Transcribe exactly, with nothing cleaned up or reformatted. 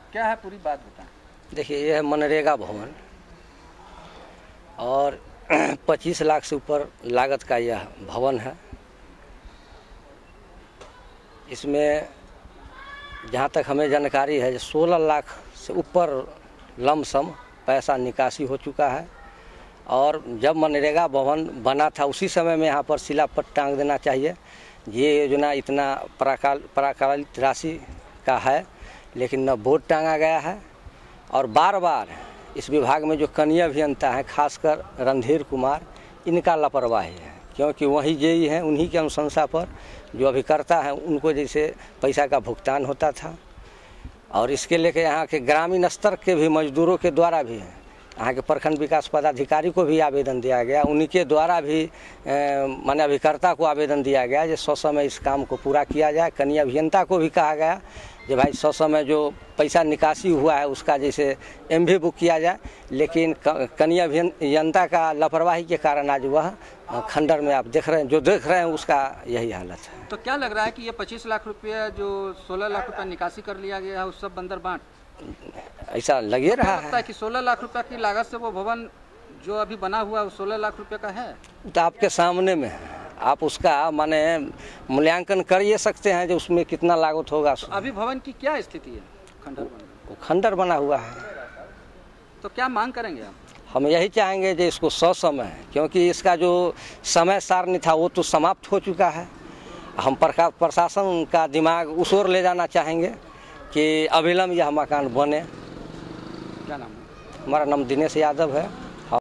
क्या है पूरी बात बताएं। देखिए, यह है मनरेगा भवन और पच्चीस लाख से ऊपर लागत का यह भवन है। इसमें जहाँ तक हमें जानकारी है, सोलह लाख से ऊपर लमसम पैसा निकासी हो चुका है। और जब मनरेगा भवन बना था उसी समय में यहाँ पर शिलापट टांग देना चाहिए। ये योजना इतना प्राकाल प्राकालित राशि का है, लेकिन न बोर्ड टांगा गया है। और बार बार इस विभाग में जो कनीय अभियंता हैं, खासकर रणधीर कुमार, इनका लापरवाही है, क्योंकि वही जेई हैं, उन्हीं की अनुशंसा पर जो अभिकर्ता हैं उनको जैसे पैसा का भुगतान होता था। और इसके लेके यहाँ के ग्रामीण स्तर के भी मजदूरों के द्वारा भी यहाँ के प्रखंड विकास पदाधिकारी को भी आवेदन दिया गया, उन्हीं के द्वारा भी माने अभिकर्ता को आवेदन दिया गया जो ससमय इस काम को पूरा किया जाए। कनीय अभियंता को भी कहा गया कि भाई ससमय जो पैसा निकासी हुआ है उसका जैसे एम भी बुक किया जाए, लेकिन कनीय अभियंता का लापरवाही के कारण आज वह खंडर में आप देख रहे हैं, जो देख रहे हैं उसका यही हालत है। तो क्या लग रहा है कि ये पच्चीस लाख रुपया जो सोलह लाख रुपया निकासी कर लिया गया है उस सब बंदर बांट, ऐसा लगे रहा है? लगता है कि सोलह लाख रुपया की लागत से वो भवन जो अभी बना हुआ है वो सोलह लाख रुपए का है। तो आपके सामने में है, आप उसका माने मूल्यांकन कर ये सकते हैं जो उसमें कितना लागत होगा। तो अभी भवन की क्या स्थिति है? खंडर बना, वो खंडर बना हुआ है। तो क्या मांग करेंगे आप? हम यही चाहेंगे जो इसको ससमय, क्योंकि इसका जो समय सारणी था वो तो समाप्त हो चुका है। हम प्रशासन का दिमाग उस ओर ले जाना चाहेंगे कि अविलंब यह मकान बने। क्या नाम है? हमारा नाम दिनेश यादव है।